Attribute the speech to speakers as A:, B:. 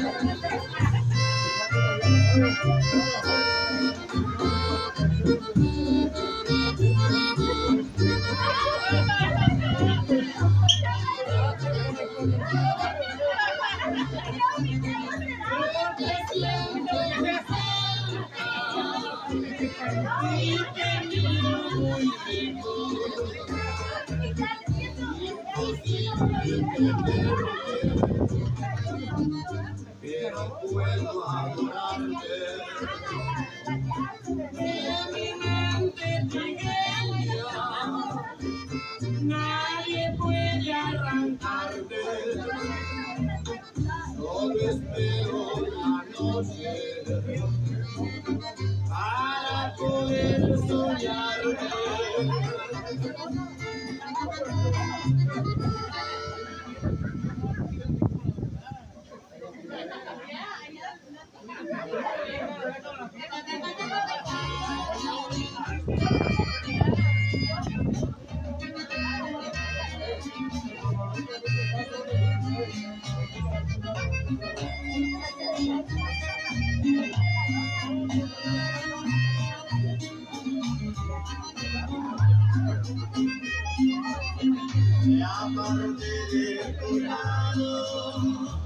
A: Pero puedo adorarte. De mi mente pequeña, nadie puede arrancarte. Solo espero la noche para poder soñarte. Me aparte de tu lado.